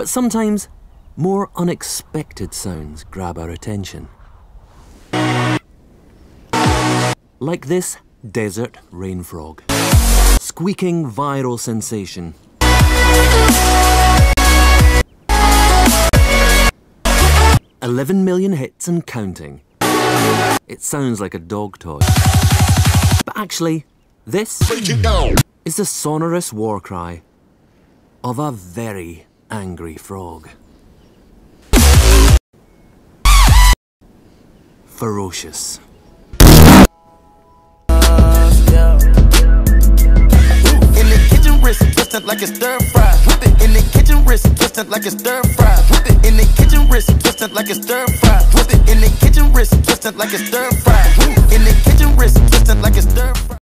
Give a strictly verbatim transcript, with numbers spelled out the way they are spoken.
But sometimes, more unexpected sounds grab our attention. Like this desert rain frog. Squeaking viral sensation. eleven million hits and counting. It sounds like a dog toy. But actually, this is the sonorous war cry of a very angry frog. Ferocious. Twisted like it's stir fry. Whip it in the kitchen, wrist twisted like it's stir fry. Whip it in the kitchen, wrist twisted like it's stir fry. Whip it in the kitchen, wrist twisted like it's stir fry. In the kitchen, wrist twisted like it's stir fry.